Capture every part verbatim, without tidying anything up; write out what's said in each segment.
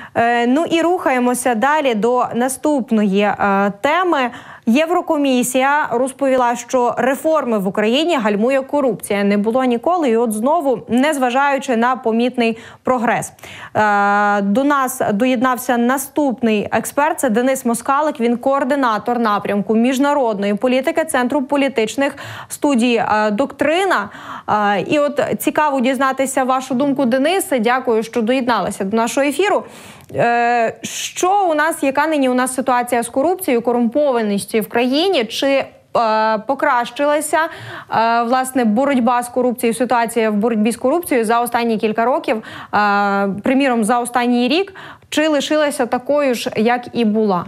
Ну і рухаємося далі до наступної е, теми. Єврокомісія розповіла, що реформи в Україні гальмує корупція. Не було ніколи, і от знову, незважаючи на помітний прогрес. Е, до нас доєднався наступний експерт, це Денис Москалик, він координатор напрямку міжнародної політики Центру політичних студій е, «Доктрина». Е, і от цікаво дізнатися вашу думку, Денисе. Дякую, що доєдналися до нашого ефіру. Що у нас, яка нині у нас ситуація з корупцією, корумпованістю в країні? Чи е, покращилася е, власне боротьба з корупцією, ситуація в боротьбі з корупцією за останні кілька років, е, приміром, за останній рік, чи лишилася такою ж, як і була?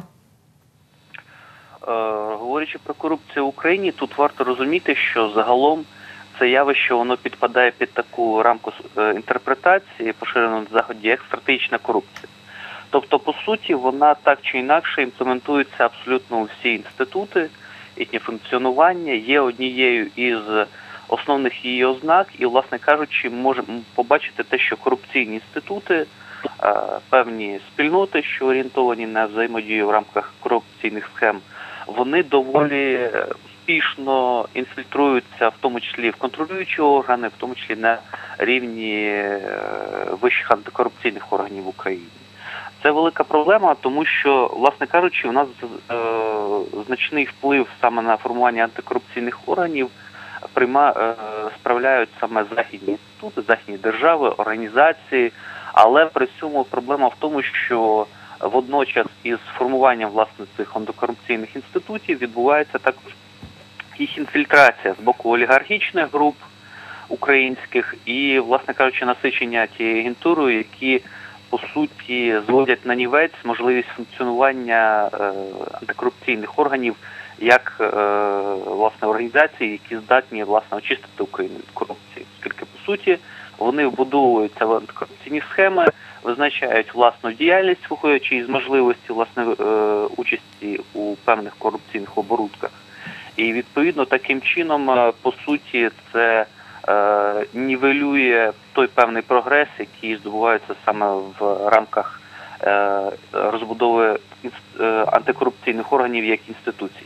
Е, говорячи про корупцію в Україні, тут варто розуміти, що загалом це явище, воно підпадає під таку рамку е, інтерпретації, поширену на Заході, як стратегічна корупція. Тобто, по суті, вона так чи інакше імплементується абсолютно у всі інститути, їхнє функціонування є однією із основних її ознак, і, власне кажучи, можемо побачити те, що корупційні інститути, певні спільноти, що орієнтовані на взаємодію в рамках корупційних схем, вони доволі успішно інфільтруються, в тому числі в контролюючі органи, в тому числі на рівні вищих антикорупційних органів в Україні. Це велика проблема, тому що, власне кажучи, у нас е, значний вплив саме на формування антикорупційних органів прийма, е, справляють саме західні інститути, західні держави, організації, але при цьому проблема в тому, що водночас із формуванням власне цих антикорупційних інститутів відбувається також їх інфільтрація з боку олігархічних груп українських і, власне кажучи, насичення тією агентурою, які по суті зводять на нівець можливість функціонування е, антикорупційних органів як е, власне організацій, які здатні власне очистити Україну від корупції. Оскільки по суті вони вбудовуються в антикорупційні схеми, визначають власну діяльність, виходячи із можливості власне е, участі у певних корупційних оборудках. І відповідно таким чином, е, по суті, це Е, нівелює той певний прогрес, який здобувається саме в рамках е, розбудови е, антикорупційних органів як інституцій.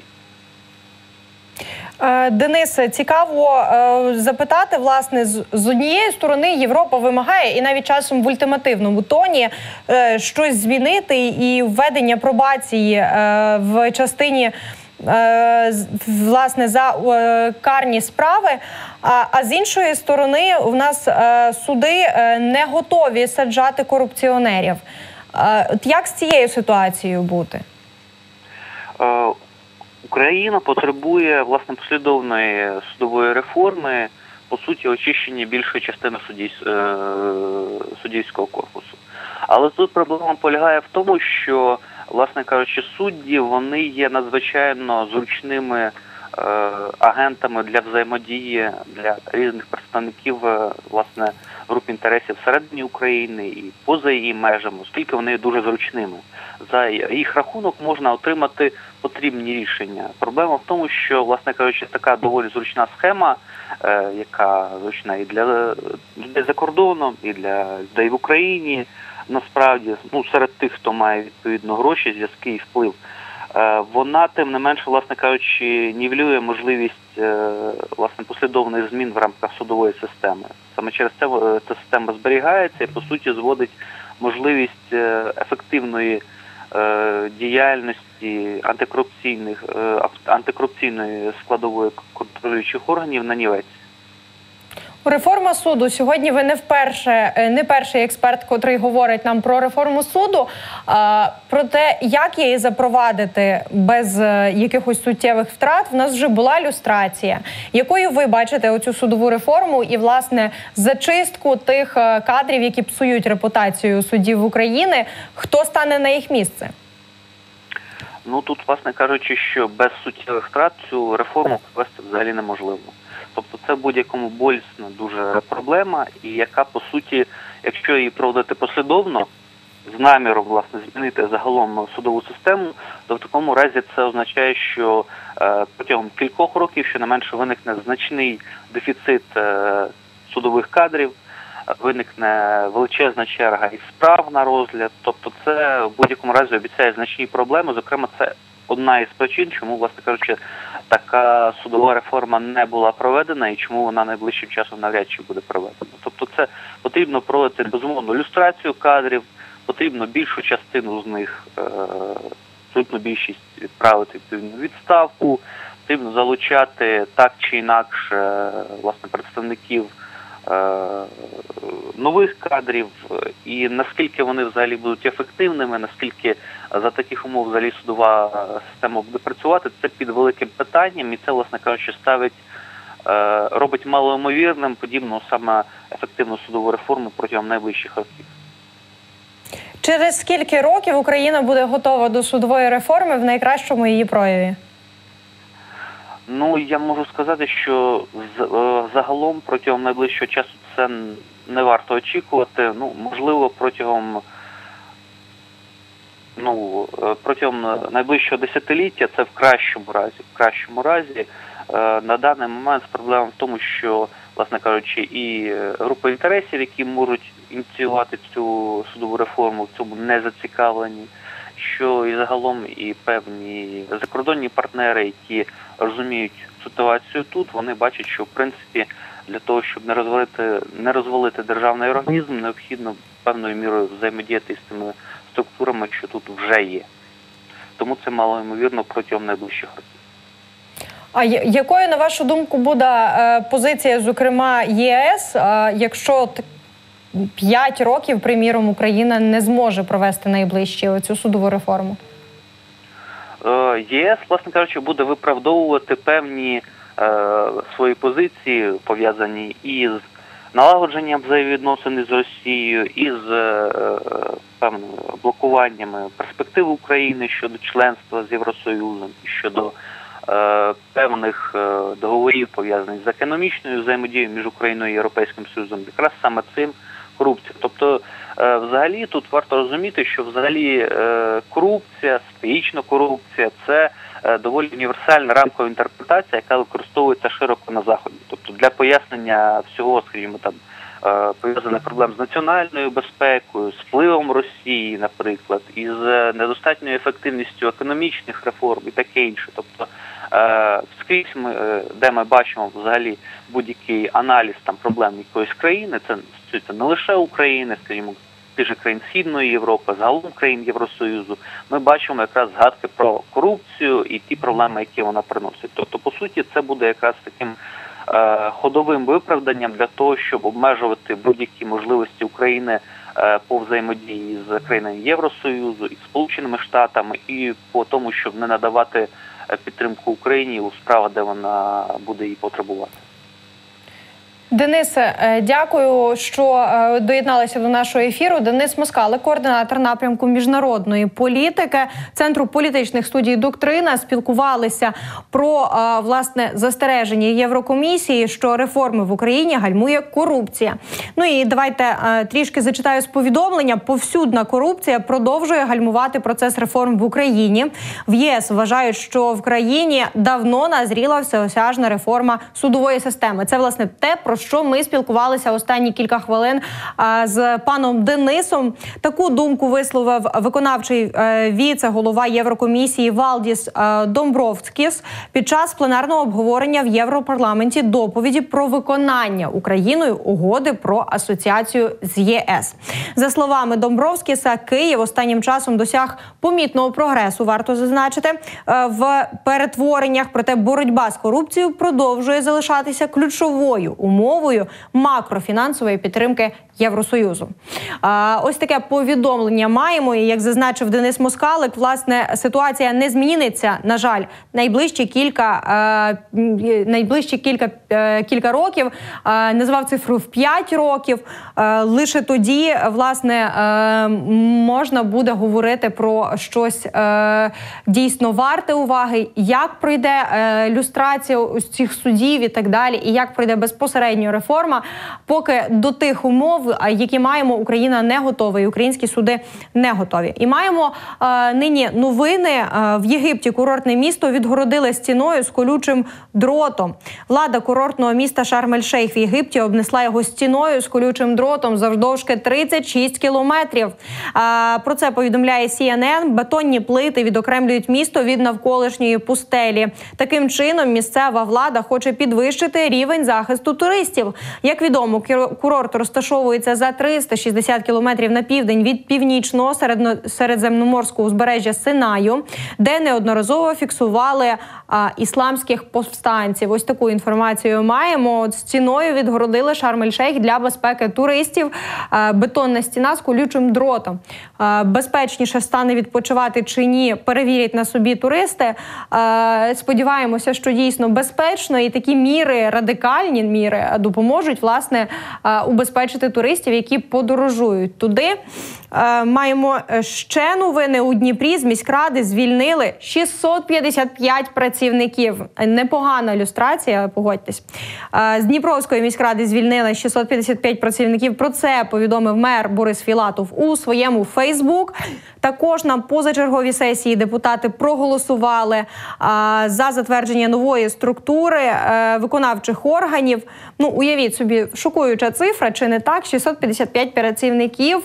Денисе, цікаво е, запитати, власне, з, з однієї сторони Європа вимагає, і навіть часом в ультимативному тоні, е, щось змінити і введення пробації е, в частині власне за карні справи, а, а з іншої сторони у нас е, суди е, не готові саджати корупціонерів. Е, от як з цією ситуацією бути? Е, Україна потребує власне послідовної судової реформи, по суті очищення більшої частини суддів, е, суддівського корпусу. Але тут проблема полягає в тому, що власне кажучи, судді, вони є надзвичайно зручними е, агентами для взаємодії для різних представників е, власне груп інтересів всередині України і поза її межами, оскільки вони є дуже зручними. За їх рахунок можна отримати потрібні рішення. Проблема в тому, що, власне кажучи, така доволі зручна схема, е, яка зручна і для людей за кордоном, і для людей в Україні, насправді, ну, серед тих, хто має відповідно гроші, зв'язки і вплив, е, вона, тим не менше, власне кажучи, нівелює можливість е, власне послідовних змін в рамках судової системи. Саме через це е, ця система зберігається і, по суті, зводить можливість е, ефективної е, діяльності антикорупційних, е, антикорупційної складової контролюючих органів на нівець. Реформа суду. Сьогодні ви не вперше, не перший експерт, котрий говорить нам про реформу суду, а, про те, як її запровадити без якихось суттєвих втрат. В нас вже була люстрація. Якою ви бачите оцю судову реформу і, власне, зачистку тих кадрів, які псують репутацію суддів України? Хто стане на їх місце? Ну, тут, власне кажучи, що без суттєвих втрат цю реформу провести взагалі неможливо. Тобто це в будь-якому болісна дуже проблема, і яка, по суті, якщо її проводити послідовно, з наміром, власне, змінити загалом судову систему, то в такому разі це означає, що е, протягом кількох років, щонайменше, виникне значний дефіцит е, судових кадрів, виникне величезна черга і справ на розгляд. Тобто це в будь-якому разі обіцяє значні проблеми. Зокрема, це одна із причин, чому, власне кажучи, така судова реформа не була проведена і чому вона найближчим часом навряд чи буде проведена. Тобто це потрібно проводити, безумовно, люстрацію кадрів, потрібно більшу частину з них, абсолютно більшість відправити в відставку, потрібно залучати так чи інакше, власне, представників нових кадрів, і наскільки вони взагалі будуть ефективними, наскільки за таких умов взагалі судова система буде працювати, це під великим питанням, і це, власне кажучи, ставить, робить малоймовірним подібну саме ефективну судову реформу протягом найближчих років. Через скільки років Україна буде готова до судової реформи в найкращому її прояві? Ну, я можу сказати, що загалом протягом найближчого часу це не варто очікувати. Ну, можливо, протягом, ну, протягом найближчого десятиліття це в кращому разі. В кращому разі. На даний момент проблема в тому, що, власне кажучи, і групи інтересів, які можуть ініціювати цю судову реформу, в цьому не зацікавлені, що і загалом і певні закордонні партнери, які розуміють ситуацію тут, вони бачать, що в принципі для того, щоб не розвалити, не розвалити державний організм, необхідно певною мірою взаємодіяти з тими структурами, що тут вже є. Тому це малоймовірно протягом найближчих років. А якою, на вашу думку, буде позиція, зокрема, ЄС, якщо п'ять років, приміром, Україна не зможе провести найближче цю судову реформу? ЄС, власне кажучи, буде виправдовувати певні е, свої позиції, пов'язані із налагодженням взаємовідносин з Росією, із е, певними блокуваннями перспектив України щодо членства з Євросоюзом, щодо е, певних е, договорів, пов'язаних з економічною взаємодією між Україною і Європейським Союзом, якраз саме цим корупція. Тобто, е, взагалі, тут варто розуміти, що взагалі е, корупція, стратегічна корупція – це е, доволі універсальна рамкова інтерпретація, яка використовується широко на Заході. Тобто, для пояснення всього, скажімо, там, е, пов'язаних проблем з національною безпекою, з впливом Росії, наприклад, із недостатньою ефективністю економічних реформ і таке інше. Тобто, е, скрізь ми, е, де ми бачимо взагалі будь-який аналіз там проблем якоїсь країни, це стосується не лише України, скажімо, тих же країн Східної Європи, загалом країн Євросоюзу, ми бачимо якраз згадки про корупцію і ті проблеми, які вона приносить. Тобто, по суті, це буде якраз таким е, ходовим виправданням для того, щоб обмежувати будь-які можливості України е, по взаємодії з країнами Євросоюзу і Сполученими Штатами, і по тому, щоб не надавати підтримку Україні у справах, де вона буде її потребувати. Денисе, дякую, що доєдналися до нашого ефіру. Денис Москалик, координатор напрямку міжнародної політики Центру політичних студій «Доктрина». Спілкувалися про, власне, застереження Єврокомісії, що реформи в Україні гальмує корупція. Ну і давайте трішки зачитаю з повідомлення. Повсюдна корупція продовжує гальмувати процес реформ в Україні. В ЄС вважають, що в країні давно назріла всеосяжна реформа судової системи. Це, власне, те, про що ми спілкувалися останні кілька хвилин а, з паном Денисом. Таку думку висловив виконавчий е, віце-голова Єврокомісії Валдіс е, Домбровскіс під час пленарного обговорення в Європарламенті доповіді про виконання Україною угоди про асоціацію з ЄС. За словами Домбровскіса, Київ останнім часом досяг помітного прогресу, варто зазначити, е, в перетвореннях, проте боротьба з корупцією продовжує залишатися ключовою умовою макрофінансової підтримки Євросоюзу. А, ось таке повідомлення маємо. І, як зазначив Денис Москалик, власне, ситуація не зміниться, на жаль, найближчі кілька, е, найближчі кілька, е, кілька років. Е, назвав цифру в п'ять років. Е, лише тоді, власне, е, можна буде говорити про щось е, дійсно варте уваги, як пройде е, люстрація ось цих судів і так далі, і як пройде безпосередньо реформа. Поки до тих умов які маємо, Україна не готова, і українські суди не готові. І маємо е, нині новини. Е, в Єгипті курортне місто відгородили стіною з колючим дротом. Влада курортного міста Шарм-ель-Шейх в Єгипті обнесла його стіною з колючим дротом завдовжки тридцять шість кілометрів. Е, про це повідомляє Сі Ен Ен. Бетонні плити відокремлюють місто від навколишньої пустелі. Таким чином, місцева влада хоче підвищити рівень захисту туристів. Як відомо, курорт розташовується за триста шістдесят кілометрів на південь від північного середземноморського узбережжя Синаю, де неодноразово фіксували а, ісламських повстанців. Ось таку інформацію маємо. От стіною відгородили Шарм-ель-Шейх для безпеки туристів. А, бетонна стіна з колючим дротом. А, безпечніше стане відпочивати чи ні, перевірять на собі туристи. А, сподіваємося, що дійсно безпечно, і такі міри, радикальні міри, допоможуть, власне, убезпечити туристів, які подорожують туди. Маємо ще новини. У Дніпрі з міськради звільнили шістсот п'ятдесят п'ять працівників. Непогана люстрація, погодьтесь. З Дніпровської міськради звільнили шістсот п'ятдесят п'ять працівників. Про це повідомив мер Борис Філатов у своєму Фейсбук. Також на позачерговій сесії депутати проголосували за затвердження нової структури виконавчих органів. Ну, уявіть собі, шокуюча цифра, чи не так? шістсот п'ятдесят п'ять працівників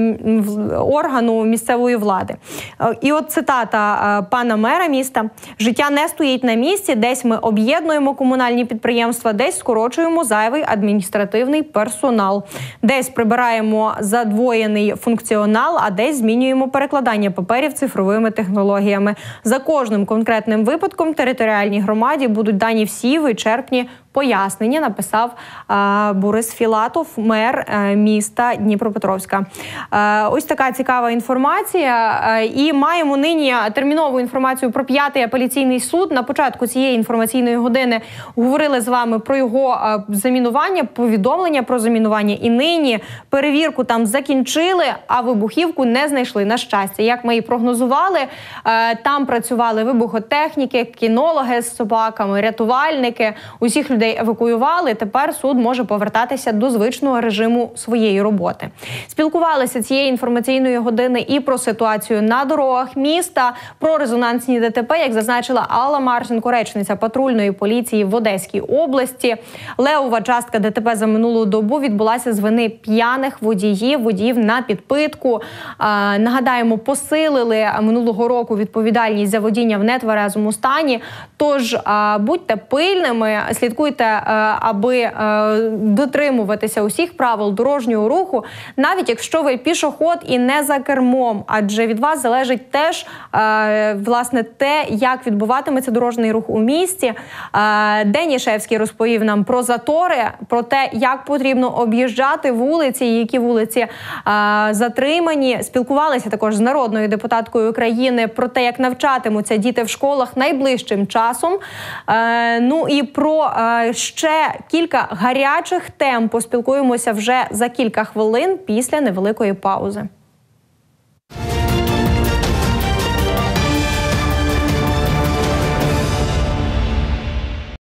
органу місцевої влади. І от цитата пана мера міста. «Життя не стоїть на місці, десь ми об'єднуємо комунальні підприємства, десь скорочуємо зайвий адміністративний персонал. Десь прибираємо задвоєний функціонал, а десь змінюємо перекладання паперів цифровими технологіями. За кожним конкретним випадком територіальній громаді будуть дані всі вичерпні пояснення», написав а, Борис Філатов, мер а, міста Дніпропетровська. А, ось така цікава інформація. А, і маємо нині термінову інформацію про п'ятий апеляційний суд. На початку цієї інформаційної години говорили з вами про його а, замінування, повідомлення про замінування. І нині перевірку там закінчили, а вибухівку не знайшли, на щастя. Як ми і прогнозували, а, там працювали вибухотехніки, кінологи з собаками, рятувальники, усіх людей евакуювали, тепер суд може повертатися до звичного режиму своєї роботи. Спілкувалися цієї інформаційної години і про ситуацію на дорогах міста, про резонансні Де Те Пе, як зазначила Алла Марченко, речниця патрульної поліції в Одеській області. Левова частка Де Те Пе за минулу добу відбулася з вини п'яних водіїв, водіїв на підпитку. А, нагадаємо, посилили минулого року відповідальність за водіння в нетверезому стані. Тож а, будьте пильними, слідкуйте, аби дотримуватися усіх правил дорожнього руху, навіть якщо ви пішохід і не за кермом, адже від вас залежить теж, власне, те, як відбуватиметься дорожній рух у місті. Денішевський розповів нам про затори, про те, як потрібно об'їжджати вулиці, які вулиці затримані. Спілкувалися також з народною депутаткою України про те, як навчатимуться діти в школах найближчим часом. Ну і про ще кілька гарячих тем поспілкуємося вже за кілька хвилин після невеликої паузи.